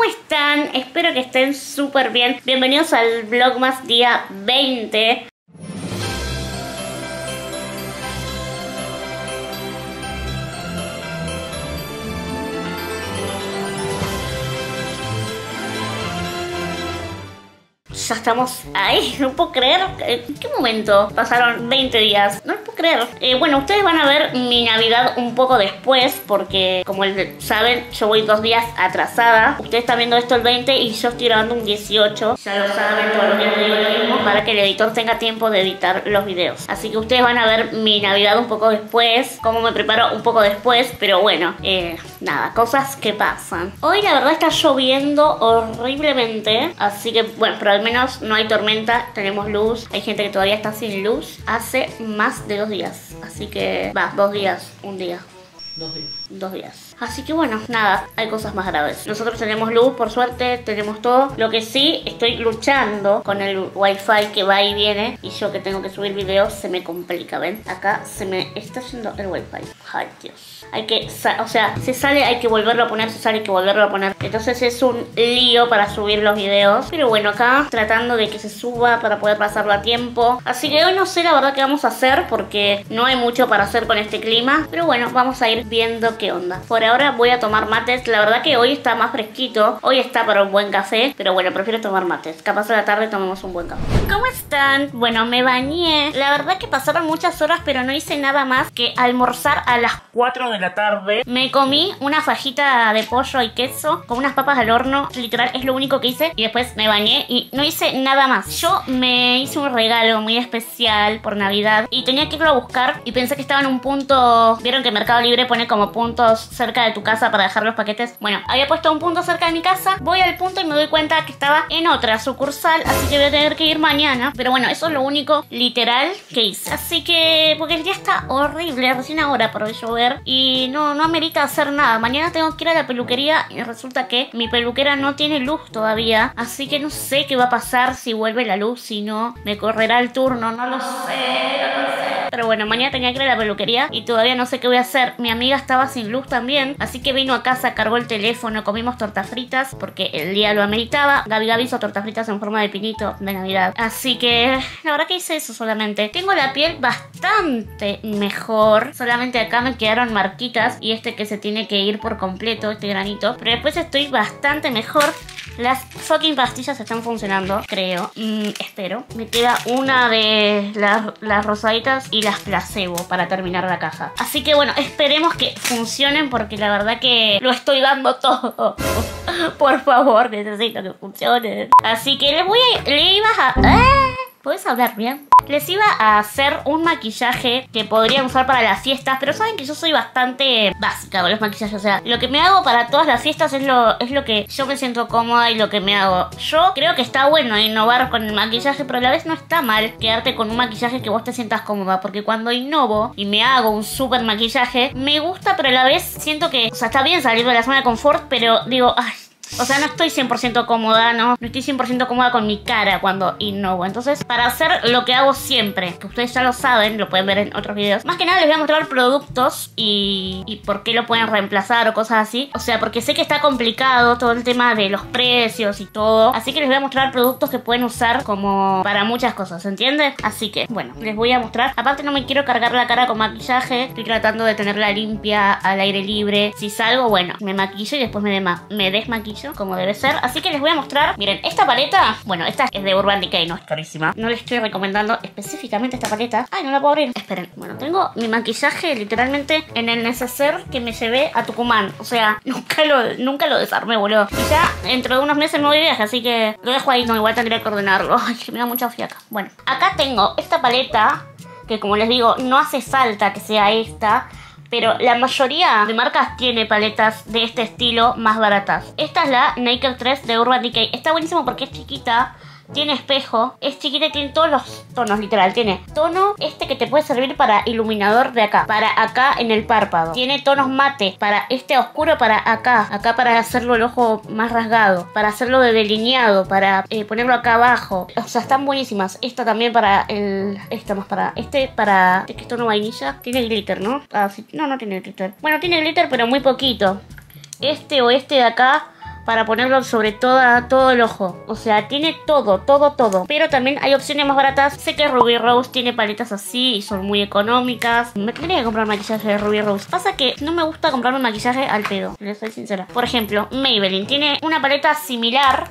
¿cómo están? Espero que estén súper bien. Bienvenidos al Vlogmas día 20. Ya estamos ahí, no puedo creer. ¿En qué momento pasaron 20 días? No lo puedo creer. Bueno, ustedes van a ver mi Navidad un poco después, porque como saben, yo voy 2 días atrasada. Ustedes están viendo esto el 20 y yo estoy grabando un 18. Ya lo saben, todos los días digo lo mismo, para que el editor tenga tiempo de editar los videos. Así que ustedes van a ver mi Navidad un poco después, cómo me preparo un poco después. Pero bueno, nada, cosas que pasan. Hoy la verdad está lloviendo horriblemente, así que bueno, pero al menos no hay tormenta, tenemos luz. Hay gente que todavía está sin luz hace más de 2 días. Así que, 2 días, un día. 2 días. Así que bueno, nada, hay cosas más graves. Nosotros tenemos luz, por suerte, tenemos todo. Lo que sí, estoy luchando con el wifi que va y viene. Y yo que tengo que subir videos, se me complica, ¿ven? Acá se me está yendo el wifi. Ay, Dios. Hay que, o sea, se sale, hay que volverlo a poner, se sale, hay que volverlo a poner. Entonces es un lío para subir los videos. Pero bueno, acá tratando de que se suba para poder pasarlo a tiempo. Así que hoy no sé la verdad qué vamos a hacer, porque no hay mucho para hacer con este clima. Pero bueno, vamos a ir viendo qué onda. Por ahora voy a tomar mates. La verdad que hoy está más fresquito. Hoy está para un buen café. Pero bueno, prefiero tomar mates. Capaz a la tarde tomemos un buen café. ¿Cómo están? Bueno, me bañé. La verdad que pasaron muchas horas, pero no hice nada más que almorzar a las 4 de la tarde. Me comí una fajita de pollo y queso con unas papas al horno. Literal, es lo único que hice. Y después me bañé y no hice nada más. Yo me hice un regalo muy especial por Navidad y tenía que irlo a buscar. Y pensé que estaba en un punto... Vieron que Mercado Libre pone como puntos cerca de tu casa para dejar los paquetes. Bueno, había puesto un punto cerca de mi casa. Voy al punto y me doy cuenta que estaba en otra sucursal, así que voy a tener que ir mañana. Pero bueno, eso es lo único literal que hice. Así que, porque el día está horrible, recién ahora por llover y no amerita hacer nada. Mañana tengo que ir a la peluquería y resulta que mi peluquera no tiene luz todavía, así que no sé qué va a pasar si vuelve la luz, si no me correrá el turno, no lo sé. Pero bueno, mañana tenía que ir a la peluquería y todavía no sé qué voy a hacer. Mi amiga estaba sin luz también, así que vino a casa, cargó el teléfono, comimos tortas fritas porque el día lo ameritaba. Gaby hizo tortas fritas en forma de pinito de Navidad. Así que la verdad que hice eso solamente. Tengo la piel bastante mejor, solamente acá me quedaron marquitas y este que se tiene que ir por completo, este granito. Pero después estoy bastante mejor. Las fucking pastillas están funcionando, creo. Espero. Me queda una de las rosaditas y las placebo para terminar la caja. Así que bueno, esperemos que funcionen porque la verdad que lo estoy dando todo. Por favor, necesito que funcionen. Así que le iba a... ¿Puedes hablar bien? Les iba a hacer un maquillaje que podrían usar para las fiestas, pero saben que yo soy bastante básica con los maquillajes. O sea, lo que me hago para todas las fiestas es lo que yo me siento cómoda y lo que me hago. Yo creo que está bueno innovar con el maquillaje, pero a la vez no está mal quedarte con un maquillaje que vos te sientas cómoda. Porque cuando innovo y me hago un súper maquillaje, me gusta, pero a la vez siento que... O sea, está bien salir de la zona de confort, pero digo... Ay, o sea, no estoy 100% cómoda, no estoy 100% cómoda con mi cara cuando innovo. Entonces, para hacer lo que hago siempre, que ustedes ya lo saben, lo pueden ver en otros videos. Más que nada les voy a mostrar productos y por qué lo pueden reemplazar o cosas así. O sea, porque sé que está complicado todo el tema de los precios y todo. Así que les voy a mostrar productos que pueden usar como para muchas cosas, ¿entiendes? Así que, bueno, les voy a mostrar. Aparte no me quiero cargar la cara con maquillaje. Estoy tratando de tenerla limpia, al aire libre. Si salgo, bueno, me maquillo y después me desmaquillo como debe ser. Así que les voy a mostrar. Miren, esta paleta, bueno, esta es de Urban Decay, no es carísima. No les estoy recomendando específicamente esta paleta. Ay, no la puedo abrir. Esperen. Bueno, tengo mi maquillaje literalmente en el neceser que me llevé a Tucumán. O sea, nunca lo desarmé, boludo. Y ya dentro de unos meses me voy de viaje, así que lo dejo ahí. No, igual tendría que ordenarlo. Ay, que me da mucha fiaca. Bueno, acá tengo esta paleta que, como les digo, no hace falta que sea esta, pero la mayoría de marcas tiene paletas de este estilo más baratas. Esta es la Naked 3 de Urban Decay. Está buenísimo porque es chiquita, tiene espejo, es chiquita y tiene todos los tonos, literal. Tiene tono este que te puede servir para iluminador de acá, para acá en el párpado. Tiene tonos mate, para este oscuro, para acá para hacerlo el ojo más rasgado, para hacerlo de delineado, para ponerlo acá abajo. O sea, están buenísimas. Esta también para esta más para para que es tono vainilla. Tiene glitter, ¿no? Ah, sí. No tiene glitter. Bueno, tiene glitter pero muy poquito. Este o este de acá para ponerlo sobre todo el ojo. O sea, tiene todo. Pero también hay opciones más baratas. Sé que Ruby Rose tiene paletas así y son muy económicas. Me tendría que comprar maquillaje de Ruby Rose. Pasa que no me gusta comprarme maquillaje al pedo, les soy sincera. Por ejemplo, Maybelline tiene una paleta similar.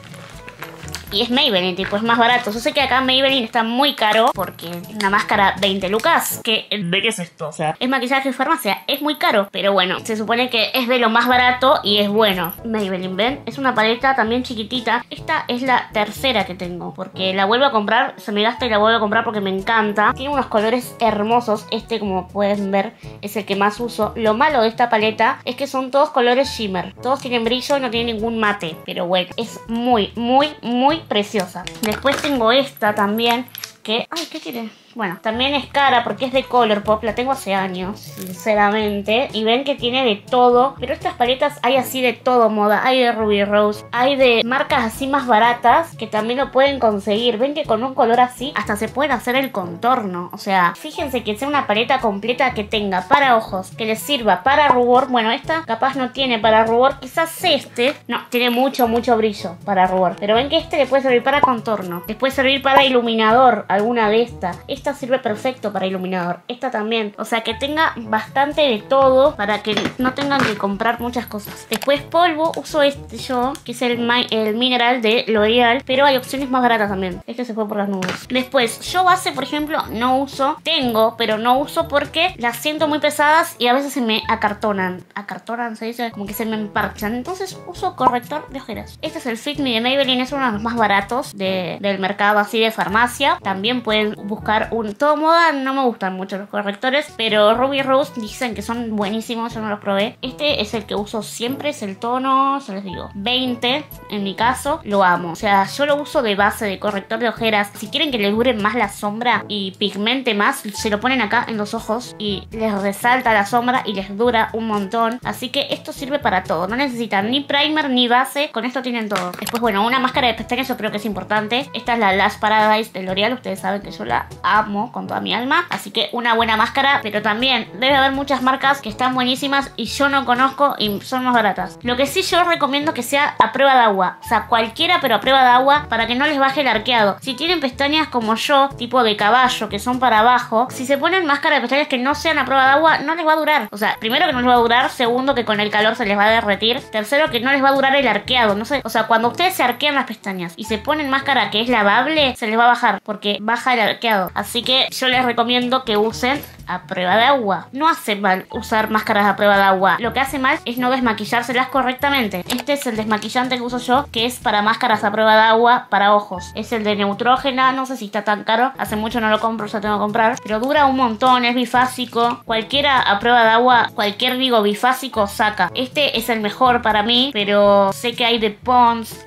Y es Maybelline, tipo, es más barato. Yo sé que acá Maybelline está muy caro porque una máscara 20 lucas. ¿De qué es esto? O sea, es maquillaje de farmacia, es muy caro. Pero bueno, se supone que es de lo más barato y es bueno. Maybelline, ¿ven? Es una paleta también chiquitita. Esta es la tercera que tengo porque la vuelvo a comprar, se me gasta y la vuelvo a comprar porque me encanta. Tiene unos colores hermosos. Este, como pueden ver, es el que más uso. Lo malo de esta paleta es que son todos colores shimmer. Todos tienen brillo y no tienen ningún mate. Pero bueno, es muy preciosa. Después tengo esta también que... Ay, ¿qué tiene? Bueno, también es cara porque es de Colourpop, la tengo hace años, sinceramente. Y ven que tiene de todo, pero estas paletas hay así de todo moda. Hay de Ruby Rose, hay de marcas así más baratas que también lo pueden conseguir. Ven que con un color así hasta se pueden hacer el contorno. O sea, fíjense que sea una paleta completa que tenga para ojos, que les sirva para rubor. Bueno, esta capaz no tiene para rubor, quizás este. No, tiene mucho brillo para rubor. Pero ven que este le puede servir para contorno, les puede servir para iluminador, alguna de estas. Esta sirve perfecto para iluminador. Esta también. O sea, que tenga bastante de todo para que no tengan que comprar muchas cosas. Después polvo, uso este yo, que es el Mineral de L'Oreal. Pero hay opciones más baratas también. Este se fue por las nubes. Después, yo base, por ejemplo, no uso. Tengo, pero no uso porque las siento muy pesadas y a veces se me acartonan. Acartonan, se dice, como que se me emparchan. Entonces uso corrector de ojeras. Este es el Fit Me de Maybelline. Es uno de los más baratos del mercado así de farmacia. También pueden buscar todo moda. No me gustan mucho los correctores, pero Ruby Rose dicen que son buenísimos. Yo no los probé. Este es el que uso siempre, es el tono, yo les digo, 20 en mi caso. Lo amo, o sea, yo lo uso de base de corrector de ojeras. Si quieren que les dure más la sombra y pigmente más, se lo ponen acá en los ojos y les resalta la sombra y les dura un montón. Así que esto sirve para todo, no necesitan ni primer ni base, con esto tienen todo. Después, bueno, una máscara de pestañas yo creo que es importante. Esta es la Lash Paradise de L'Oreal. Ustedes saben que yo la amo con toda mi alma, así que una buena máscara. Pero también debe haber muchas marcas que están buenísimas y yo no conozco y son más baratas. Lo que sí yo recomiendo que sea a prueba de agua, o sea, cualquiera pero a prueba de agua, para que no les baje el arqueado. Si tienen pestañas como yo, tipo de caballo, que son para abajo, si se ponen máscara de pestañas que no sean a prueba de agua, no les va a durar. O sea, primero que no les va a durar, segundo que con el calor se les va a derretir, tercero que no les va a durar el arqueado, no sé. O sea, cuando ustedes se arquean las pestañas y se ponen máscara que es lavable, se les va a bajar porque baja el arqueado. Así que yo les recomiendo que usen a prueba de agua. No hace mal usar máscaras a prueba de agua. Lo que hace mal es no desmaquillárselas correctamente. Este es el desmaquillante que uso yo, que es para máscaras a prueba de agua para ojos. Es el de Neutrógena, no sé si está tan caro. Hace mucho no lo compro, ya tengo que comprar. Pero dura un montón, es bifásico. Cualquiera a prueba de agua, cualquier bifásico saca. Este es el mejor para mí, pero sé que hay de Pond's,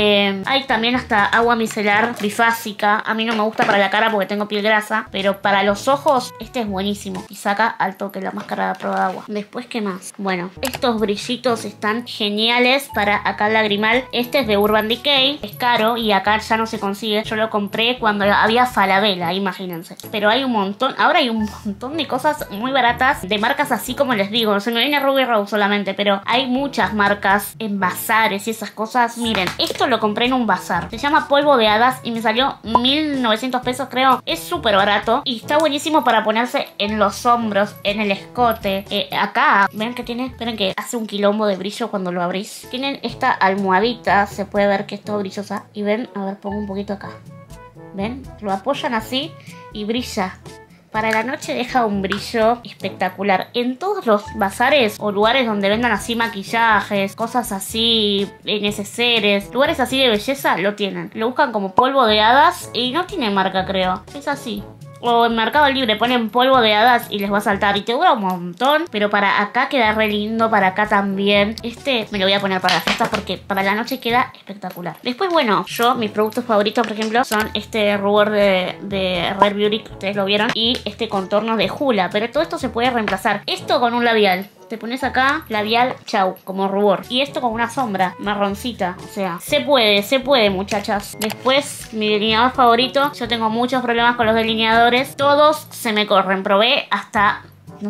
hay también hasta agua micelar bifásica. A mí no me gusta para la cara porque tengo piel grasa, pero para los ojos este es buenísimo y saca al toque la máscara de prueba de agua. Después, ¿qué más? Bueno, estos brillitos están geniales para acá el lagrimal. Este es de Urban Decay, es caro y acá ya no se consigue. Yo lo compré cuando había Falabella, imagínense. Pero hay un montón, ahora hay un montón de cosas muy baratas de marcas así como les digo. Se me viene Ruby Rose solamente, pero hay muchas marcas en bazares y esas cosas. Miren, esto lo compré en un bazar. Se llama polvo de hadas y me salió 1900 pesos creo. Es súper barato y está buenísimo para ponerse en los hombros, en el escote. Acá, ven que tiene, esperen que hace un quilombo de brillo cuando lo abrís. Tienen esta almohadita, se puede ver que es todo brillosa. Y ven, a ver, pongo un poquito acá. ¿Ven? Lo apoyan así y brilla. Para la noche deja un brillo espectacular. En todos los bazares o lugares donde vendan así maquillajes, cosas así, neceseres, lugares así de belleza, lo tienen. Lo buscan como polvo de hadas y no tiene marca, creo. Es así. O en Mercado Libre ponen polvo de hadas y les va a saltar. Y te dura un montón. Pero para acá queda re lindo. Para acá también. Este me lo voy a poner para las fiestas porque para la noche queda espectacular. Después, bueno, mis productos favoritos, por ejemplo, son este rubor de Rare Beauty, que ustedes lo vieron. Y este contorno de Hoola. Pero todo esto se puede reemplazar. Esto con un labial. Te pones acá, labial, chau, como rubor. Y esto con una sombra marroncita. O sea, se puede, muchachas. Después, mi delineador favorito. Yo tengo muchos problemas con los delineadores. Todos se me corren. Probé hasta, no sé,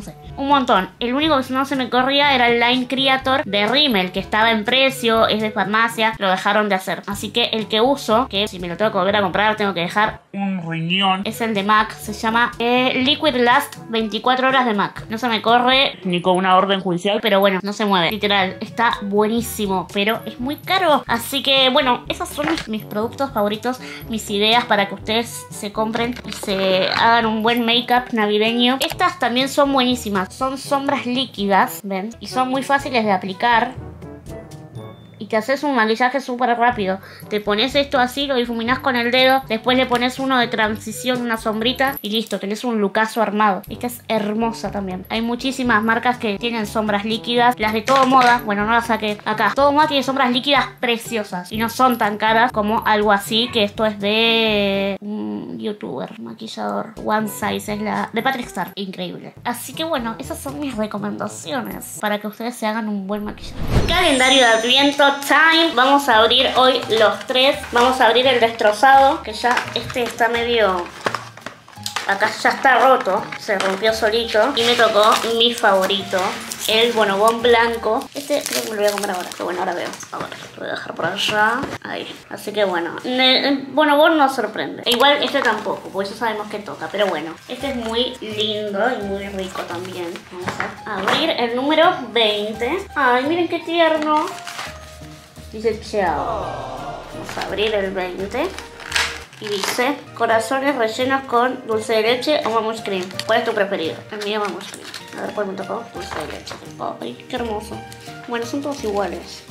un montón. El único que no se me corría era el Line Creator de Rimmel, que estaba en precio, es de farmacia, lo dejaron de hacer. Así que el que uso, que si me lo tengo que volver a comprar, tengo que dejar un riñón, es el de MAC. Se llama Liquid Last 24 horas de MAC. No se me corre ni con una orden judicial, pero bueno, no se mueve. Literal, está buenísimo, pero es muy caro. Así que bueno, esos son mis productos favoritos, mis ideas para que ustedes se compren y se hagan un buen make-up navideño. Estas también son buenísimas. Son sombras líquidas, ¿ven? Y son muy fáciles de aplicar. Y te haces un maquillaje súper rápido. Te pones esto así, lo difuminas con el dedo. Después le pones uno de transición, una sombrita. Y listo, tenés un lookazo armado. Esta es hermosa también. Hay muchísimas marcas que tienen sombras líquidas. Las de Todo Moda, bueno, no las saqué acá. Todo Moda tiene sombras líquidas preciosas. Y no son tan caras como algo así. Que esto es de un youtuber, maquillador. One Size, es la de Patrick Star. Increíble. Así que bueno, esas son mis recomendaciones para que ustedes se hagan un buen maquillaje. Calendario de Adviento time. Vamos a abrir hoy los 3. Vamos a abrir el destrozado, que ya este está medio... Acá ya está roto, se rompió solito. Y me tocó mi favorito, el bonobón blanco. Este creo que me lo voy a comer ahora, pero bueno, ahora veo. A ver, lo voy a dejar por allá. Ahí. Así que bueno, el bonobón no sorprende. E igual este tampoco, porque ya sabemos que toca. Pero bueno, este es muy lindo y muy rico también. Vamos a abrir el número 20. Ay, miren qué tierno. Dice chao. Vamos a abrir el 20. Y dice corazones rellenos con dulce de leche o Mamush Cream. ¿Cuál es tu preferido? El mío Mamush Cream. A ver cuál me tocó. Dulce de leche. Ay, qué hermoso. Bueno, son todos iguales.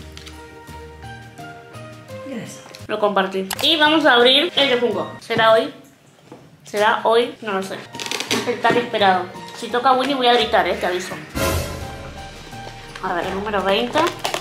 Yes. Lo compartí. Y vamos a abrir el de Funko. ¿Será hoy? ¿Será hoy? No lo sé. Es el tan esperado. Si toca Winnie voy a gritar, te aviso. A ver, el número 20.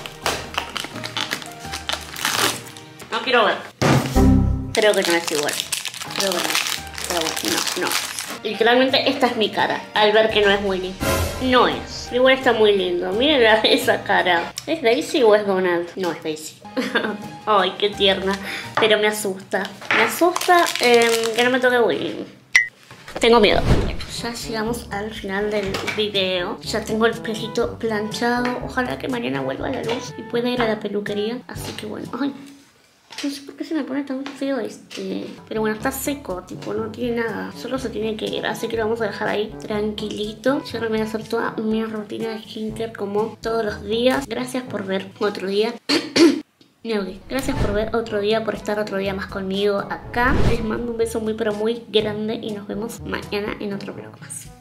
No quiero ver. Creo que no es igual. Creo que no. Pero bueno, no. Literalmente esta es mi cara al ver que no es Winnie. No es. Pero igual está muy lindo. Miren esa cara. ¿Es Daisy o es Donald? No, es Daisy. Ay, qué tierna. Pero me asusta. Me asusta que no me toque Winnie. Tengo miedo. Ya llegamos al final del video. Ya tengo el pelito planchado. Ojalá que mañana vuelva a la luz y pueda ir a la peluquería. Así que bueno. Ay. No sé por qué se me pone tan feo este. Pero bueno, está seco, tipo, no tiene nada. Solo se tiene que ir, así que lo vamos a dejar ahí tranquilito. Yo ahora me voy a hacer toda mi rutina de skincare como todos los días. Gracias por ver otro día. Gracias por ver otro día, por estar otro día más conmigo acá. Les mando un beso muy pero muy grande y nos vemos mañana en otro vlog más.